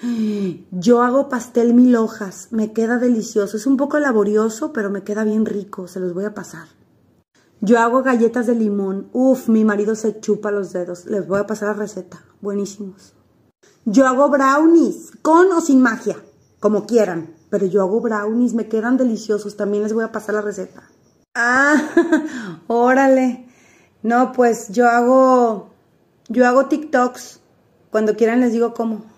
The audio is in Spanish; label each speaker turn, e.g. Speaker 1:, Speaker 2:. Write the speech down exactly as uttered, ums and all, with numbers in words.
Speaker 1: Yo hago pastel mil hojas, me queda delicioso. Es un poco laborioso, pero me queda bien rico, se los voy a pasar. Yo hago galletas de limón. Uf, mi marido se chupa los dedos. Les voy a pasar la receta, buenísimos. Yo hago brownies, con o sin magia, como quieran. Pero yo hago brownies, me quedan deliciosos. También les voy a pasar la receta. Ah, órale. No, pues yo hago, yo hago TikToks. Cuando quieran les digo cómo.